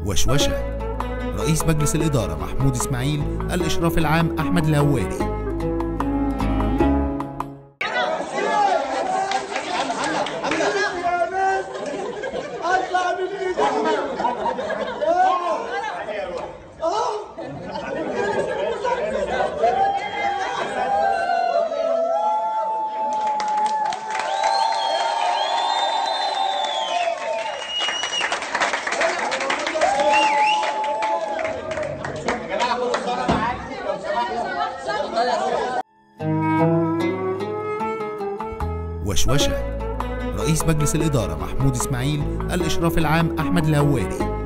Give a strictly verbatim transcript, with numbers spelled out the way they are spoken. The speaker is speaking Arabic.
وشوشة. رئيس مجلس الإدارة محمود إسماعيل، الإشراف العام أحمد الهواري. وشوشة. رئيس مجلس الإدارة محمود إسماعيل، الإشراف العام أحمد الهواري.